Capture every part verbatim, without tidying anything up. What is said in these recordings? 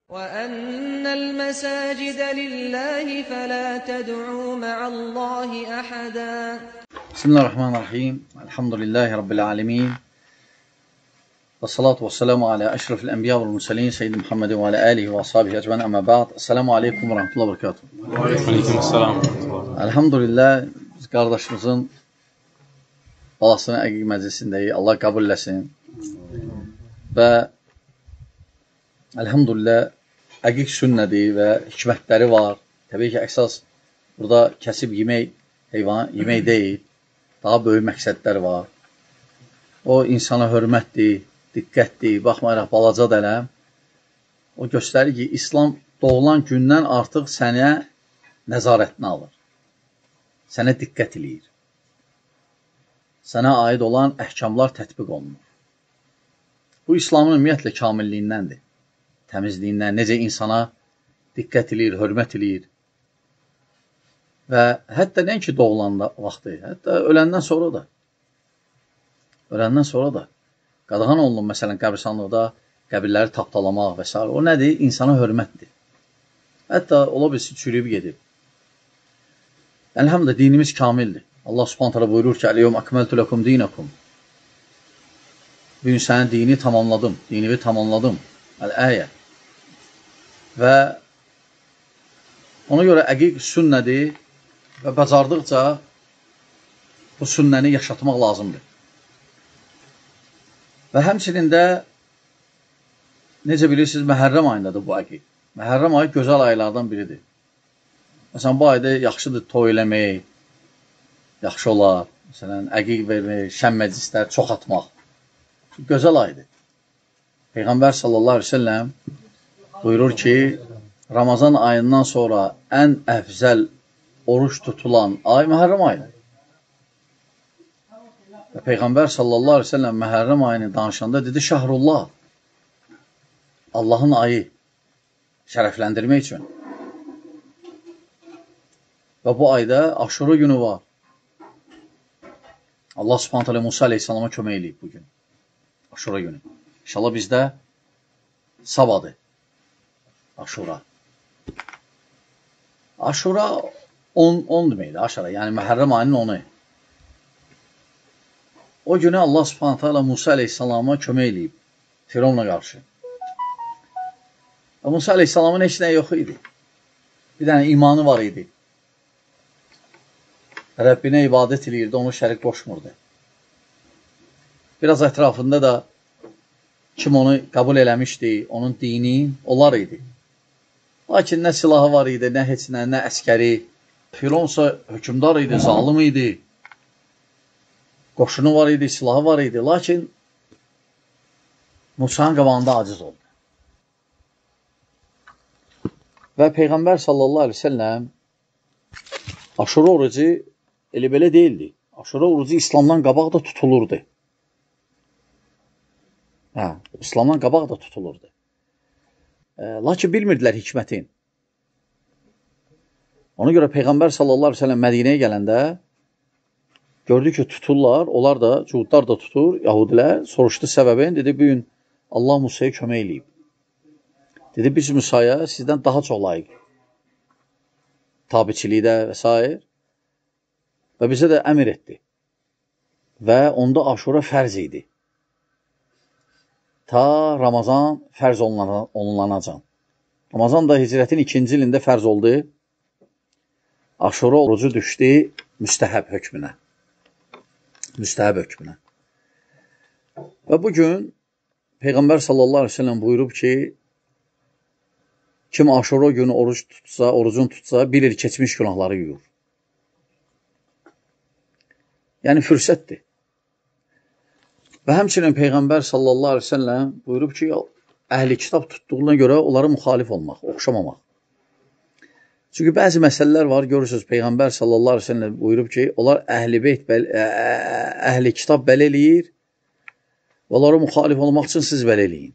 وَأَنَّ الْمَسَاجِدَ لِلَّهِ فَلَا تَدْعُوا مَعَ اللّٰهِ أَحَدًا. Bismillahirrahmanirrahim. Elhamdülillahi Rabbil alemin. Və salatu və selamu alə əşrafil ənbiya və müsəlin Seyyid Muhammed və alə alihi və ashabihi əcmən əmmə ba'd. Esselamu aleykum və rahmetullahi və barakatuhu. Aleyküm selam. Elhamdülillah biz qardaşımızın balasının əqiq məclisindəyik. Allah qəbul eləsin. Və elhamdülillah əqiq sünnədir və hikmətləri var. Təbii ki, əsas burada kəsib yemək, heyvan, yemək deyil. Daha böyük məqsədlər var. O, insana hörmətdir, diqqətdir, baxmayaraq balaca dələm. O göstərir ki, İslam doğulan gündən artıq sənə nəzarətini alır. Sənə diqqət eləyir. Sənə aid olan əhkamlar tətbiq olunur. Bu, İslamın ümumiyyətlə kamilliyindəndir. Təmizliyindən, necə insana diqqət eləyir, hörmət eləyir. Və hətta nəinki doğulanda vaxtı, hətta öləndən sonra da. Öləndən sonra da. Qadağan olunur, məsələn, qəbristanlıqda qəbirləri tapdalamaq və s. O nədir? İnsana hörmətdir. Hətta ola bilsin, çürüyüb gedib. Əlhamdə, dinimiz kamildir. Allah subhanahu teala buyurur ki, Əl-yevm akmeltu lekum dinakum. Bugün sənin dini tamamladım, dinimi tamamladım. Əl-əyə. Və ona görə əqiq sünnədir və bacardıqca bu sünnəni yaşatmaq lazımdır. Və həmçinin də necə bilirsiniz, Məhərrəm ayındadır bu əqiq. Məhərrəm ayı gözəl aylardan biridir. Məsələn, bu ayda yaxşıdır toy eləmək, yaxşı olar. Məsələn, əqiq vermək, şən məclislər çox atmaq. Gözəl aydır. Peyğəmbər sallallahu aleyhi ve sellem buyurur ki, Ramazan ayından sonra ən əfzəl oruç tutulan ay Məhərrəm ayıdır. Və Peyğəmbər sallallahu aleyhi ve sellem Məhərrəm ayını danışanda dedi, Şəhrullah, Allahın ayı şərəfləndirmək üçün. Və bu ayda Aşura günü var. Allah subhanahu teala Musa aleyhissalama kömək eləyib bugün. Aşura günü. İnşallah bizdə sabadır. Aşura. Aşura on deməkdir, aşara. Yəni, Məhərrəm ayının onu. O günü Allah subhanahu teala Musa aleyhissalama kömək eləyib. Firavunla qarşı. Və Musa aleyhissalamın heç nə yox idi. Bir dənə imanı var idi. Rəbbinə ibadət eləyirdi, onu şərik qoşmurdu. Biraz ətrafında da kim onu qəbul eləmişdi, onun dini, onlar idi. Lakin nə silahı var idi, nə heç nə, nə əskəri. Firavunsa hökümdar idi, zalim idi. Qoşunu var idi, silahı var idi. Lakin Musa'nın qabağında aciz oldu. Və Peyğəmbər sallallahu aleyhi ve sellem Aşura orucu elə belə deyildi. Aşura orucu İslamdan qabaq da tutulurdu. Hə, İslamdan qabaq da tutulurdu. E, lakin bilmirdilər hikmətin. Ona görə Peyğəmbər sallallahu aleyhi ve sellem Mədinəyə gələndə gördü ki, tuturlar, onlar da, cuhudlar da tutur, Yahudilər, soruşdu səbəbini, dedi, bugün Allah Musa'ya kömək eləyib. Dedi, biz Musa'ya sizdən daha çox layiq. Tabiçilikdə və s. Və bizə də əmr etdi. Və onda Aşura fərz idi. Ta Ramazan fərz olunanacaq. Ramazan da hicrətin ikinci ilində fərz oldu. Aşura orucu düşdü müstəhəb hökmünə. Müstəhəb hökmünə. Və bugün Peyğəmbər sallallahu aleyhi ve sellem buyurub ki, kim Aşura günü oruç tutsa, orucun tutsa, bir il keçmiş günahları yuyur. Yəni, fürsətdir. Və həmçinin Peyğəmbər sallallahu aleyhi ve sellem buyurub ki, əhli kitab tutduğuna görə onlara müxalif olmaq, oxşamamaq. Çünki bəzi məsələlər var, görürsünüz, Peyğəmbər sallallahu aleyhi ve sellem buyurub ki, onlar əhli beyt, əhli kitab belə eləyir və onlara müxalif olmaq üçün siz belə eləyin.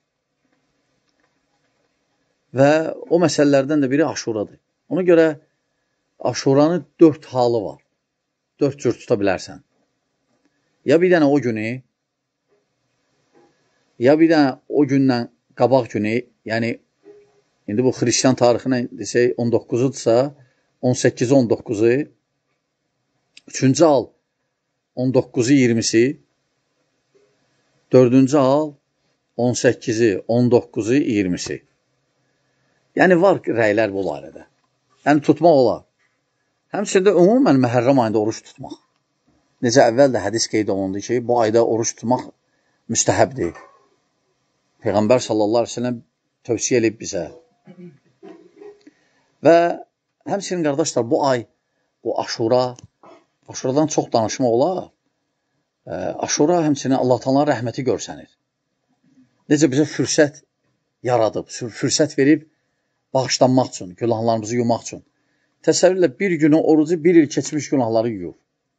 Və o məsələlərdən də biri Aşuradır. Ona görə Aşuranın dörd halı var. Dörd cür tuta bilərsən. Ya bir dənə o günü, ya bir dənə o gündən qabaq günü, yəni indi bu xristian tarixinə desək on doqquzudursa, on səkkizi on doqquzu, üçüncü al on doqquzu iyirmisi, dördüncü al on səkkizi on doqquzu iyirmisi. Yəni var rəylər bu barədə. Yəni tutmaq olar. Həmçində ümumən Məhərrəm ayında oruç tutmaq. Necə əvvəl də hədis qeyd olundu ki, bu ayda oruç tutmaq müstəhəbdir. Peyğəmbər sallallahu əleyhi və səlləm tövsiyə edib bizə. Və həmçinin qardaşlar, bu ay, bu Aşura, Aşuradan çox danışmaq olar. E, Aşura həmçinin Allah Taala'nın rəhməti görsənir. Necə bizə fürsət yaradıb, fürsət verib bağışlanmaq üçün, günahlarımızı yumaq üçün. Təsəvvürlə bir günü orucu bir il keçmiş günahları yuyur.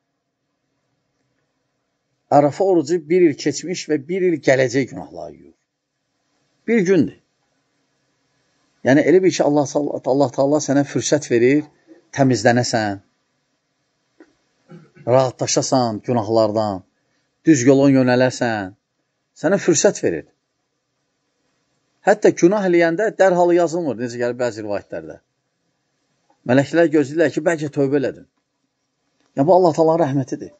Ərəfə orucu bir il keçmiş və bir il gələcək günahları yuyur. Bir gündür. Yəni elə bir ki, Allah, Allah Taala sənə fürsət verir, təmizlənəsən, rahatlaşasan günahlardan, düz yola yönələrsən, sənə fürsət verir. Hətta günah eləyəndə dərhal yazılmır, necə gəlir bəzi rivayətlərdə. Mələklər gözləyirlər ki, bəlkə tövbə elədin. Yəni, bu Allah Taala'nın rəhmətidir.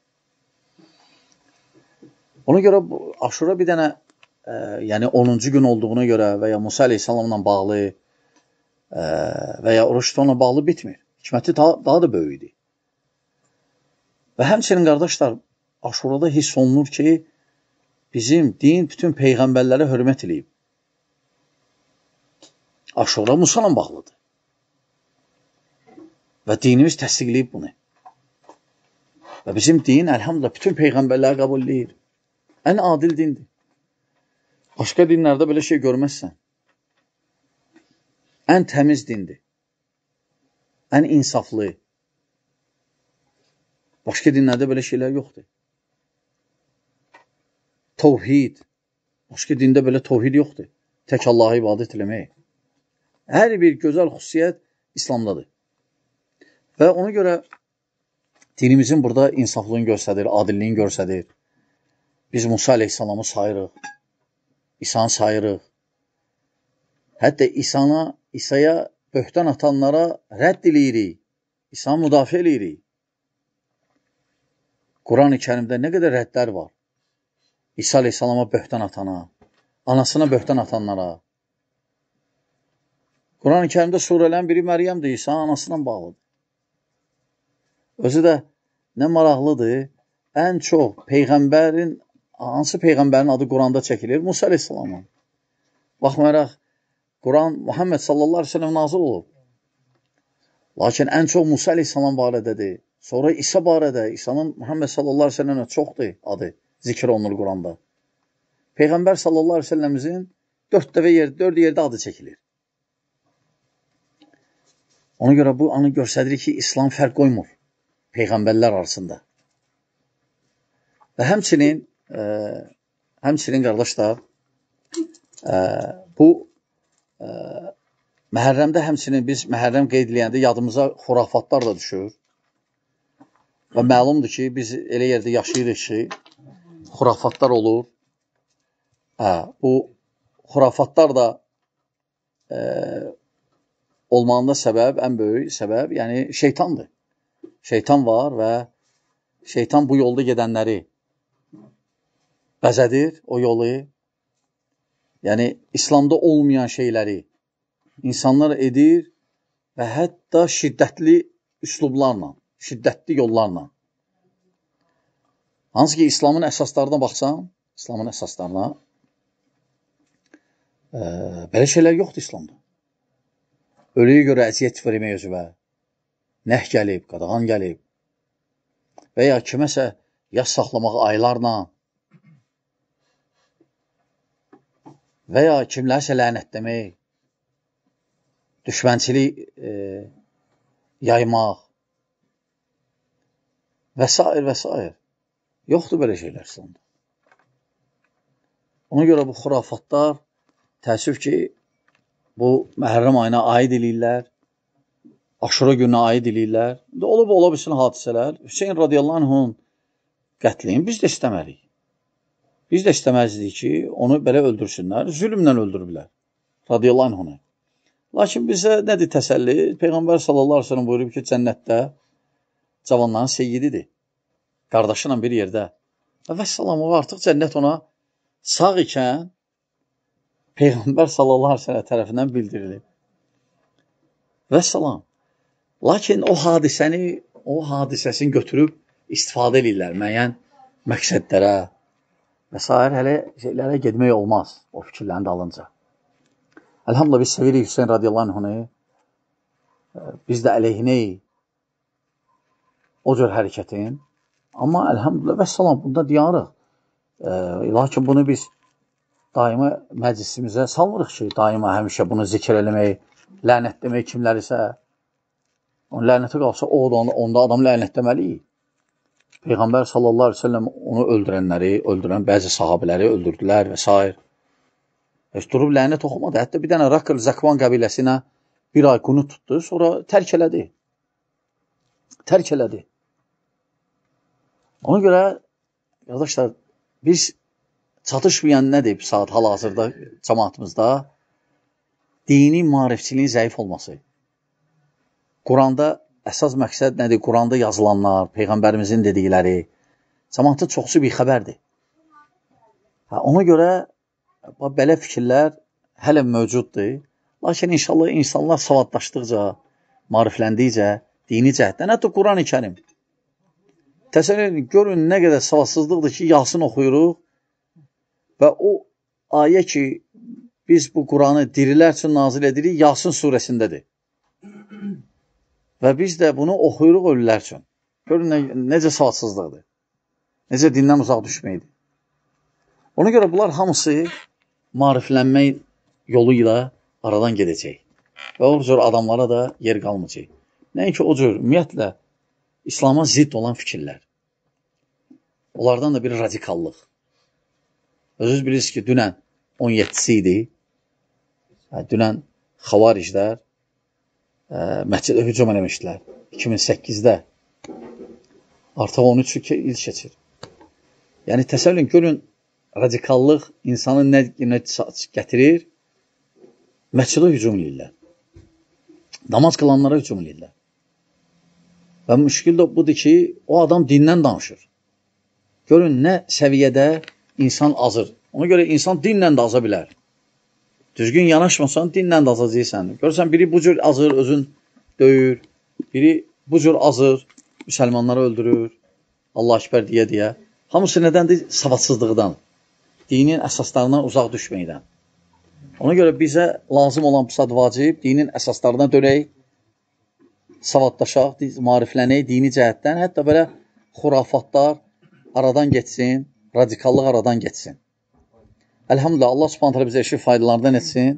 Ona görə Aşura bir dənə, e, yəni onuncu gün olduğuna görə və ya Musa əleyhissalamla bağlı e, və ya oruç tutanla bağlı bitmir. Hikməti daha, daha da böyükdir. Və həmçinin qardaşlar, Aşurada hiss olunur ki, bizim din bütün peyğəmbərlərə hörmət eləyib. Aşura Musa ilə bağlıdır. Və dinimiz təsdiqləyib bunu. Və bizim din, əlhamdülillah, bütün peyğəmbərləri qəbul edir. Ən adil dindir. Başqa dinlərdə belə şey görməzsən. Ən təmiz dindir. Ən insaflı. Başqa dinlərdə belə şeylər yoxdur. Tovhid. Başqa dində belə tovhid yoxdur. Tək Allah'a ibadət eləmək. Hər bir gözəl xüsusiyyət İslamdadır. Və ona görə dinimizin burada insaflığını göstərir, adilliyini göstərir. Biz Musa əleyhissalamı sayırıq, İsa'nı sayırıq. Hətta İsa'na, İsa'ya böhtan atanlara rədd eləyirik, İsa'nı müdafiə eləyirik. Quran-ı Kərimdə nə qədər rəddlər var? İsa əleyhissalama böhtan atana, anasına böhtan atanlara. Quran-ı Kərimdə surələrin biri Məryəmdir, İsa anasından bağlıdır. Özü də nə maraqlıdır, ən çox peyğəmbərin, hansı peyğəmbərin adı Quranda çəkilir? Musa əleyhissalamın. Baxmayaraq, Quran Muhammed sallallahu aleyhi ve sellem nazil olub. Lakin ən çox Musa əleyhissalam barədədir. Sonra İsa barədə, İsa'nın Muhammed sallallahu aleyhi ve sellemə çoxdur adı, zikr olunur Quranda. Peyğəmbər sallallahu aleyhi ve sellemimizin dörd dəfə yer, dörd yerdə adı çəkilir. Ona görə bu anı göstərir ki, İslam fərq qoymur peyğəmbərlər arasında. Və həmçinin, e, həmçinin qardaşlar, e, bu e, Məhərrəmdə həmçinin biz Məhərrəm qeyd eləyəndə yadımıza xurafatlar da düşür. Və məlumdur ki, biz elə yerdə yaşayırıq ki, xurafatlar olur. Hə, bu xurafatlar da e, olmağında səbəb, ən böyük səbəb, yəni şeytandır. Şeytan var və şeytan bu yolda gedənləri bəzədir, o yolu. Yəni, İslamda olmayan şeyləri insanlar edir və hətta şiddətli üslublarla, şiddətli yollarla. Hansı ki, İslamın əsaslarına baxsan, İslamın əsaslarına, e, belə şeylər yoxdur İslamda. Ölüyə görə əziyyət vermək özüvə, nəh gəlib, qadağan gəlib və ya kiməsə yas saxlamaq aylarla və ya kimlərsə lənətləmək, düşmənçilik e, yaymaq və s. və s. Yoxdur belə şeylər İslamda. Ona görə bu xurafatlar təəssüf ki, bu Məhərrəm ayına aid eləyirlər, Aşura gününə aid eləyirlər. Olub ola bilsin hadisələr. Hüseyin radiyallahu anhun qətlini biz də istəmərik. Biz də istəməzdik ki, onu belə öldürsünlər, zülmlə öldürürlər radiyallahu anhunu. Lakin bizə nədir təsəlli? Peyğəmbər sallallahu əleyhi və səlləm buyurub ki, cənnətdə cavanların seyyididir. Qardaşı ilə bir yerdə. Və salam, o artıq cənnət ona sağ ikən Peyğəmbər sallallahu əleyhi və səlləm tərəfindən bildirilib. Və salam. Lakin o hadisəni, o hadisəsini götürüb istifadə edirlər müəyyən məqsədlərə və s. hələ şeylərə getmək olmaz o fikirlərin dalınca. Elhamdülillah biz sevirik Hüseyin radiyallahu anhını. Biz də əleyhinəyik o cür hərəkətin. Amma elhamdülillah və salam bunda diyarıq. E, lakin bunu biz daima məclisimizə salmırıq ki, daima həmişə bunu zikr eləmək, lənətləmək kimlərisə. Onun lənəti qalsa, o da onda adam lənətləməliyik. Peyğəmbər sallallahu əleyhi və səlləm onu öldürənləri, öldürən bəzi sahabeləri öldürdülər və s. Heç durub lənət oxumadı. Hətta bir dənə Rakıl Zəkvan qəbiləsinə bir ay qunu tutdu, sonra tərk elədi. Tərk elədi. Ona görə, qardaşlar, biz çatışmayan nədir saat hal-hazırda cəmaatımızda? Dini maarifçiliyin zəif olması. Quranda əsas məqsəd nədir? Quranda yazılanlar, Peyğəmbərimizin dedikləri, cəmaatın çoxsu bir xəbərdir. Ha, ona görə belə fikirlər hələ mövcuddur. Lakin inşallah insanlar savadlaşdıqca, marifləndikcə, dini cəhətdən, hətta Quran-ı Kərim. Təsəvvür edin, görün nə qədər savadsızlıqdır ki, Yasin oxuyuruq və o ayə ki, biz bu Quranı dirilər üçün nazil edirik, Yasin surəsindədir. Və biz də bunu oxuyuruq ölülər üçün. Görün nə, necə savadsızlıqdır. Necə dindən uzaq düşməkdir. Ona görə bunlar hamısı mariflənmək yolu ilə aradan gedəcək. Və o cür adamlara da yer qalmayacaq. Nəinki o cür, ümumiyyətlə, İslama zidd olan fikirlər. Onlardan da bir radikallıq. Özünüz bilirsiniz ki, dünən on yeddisi idi. Dünən xavariclər məscidə hücum eləmişdilər. iki min səkkizdə. Artıq on üç il keçir. Yəni, təsəvvürün, görün, radikallıq insanı nə, nə gətirir? Məscidə hücum edirlər. Namaz qılanlara hücum edirlər. Və müşkil də budur ki, o adam dindən danışır. Görün, nə səviyyədə insan azır. Ona görə insan dinlə də aza bilər. Düzgün yanaşmasan, dinlə də azacaqsan. Görürsən, biri bu cür azır, özün döyür. Biri bu cür azır, müsəlmanları öldürür. Allah ekber deyə-deyə. Hamısı nədəndir? Savadsızlıqdan. Dinin əsaslarından uzaq düşməkdən. Ona görə bizə lazım olan bu saat vacib, dinin əsaslarına dönək, savadlaşaq, mariflənək, dini cəhətdən, hətta belə xurafatlar aradan geçsin, radikallıq aradan geçsin. Elhamdülillah, Allah subhanət hələ bizə eşi faydalardan etsin.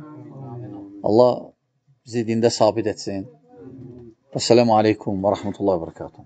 Allah bizi dində sabit etsin. Esselamu aleykum və rəhmətullahi və bərəkatuhu.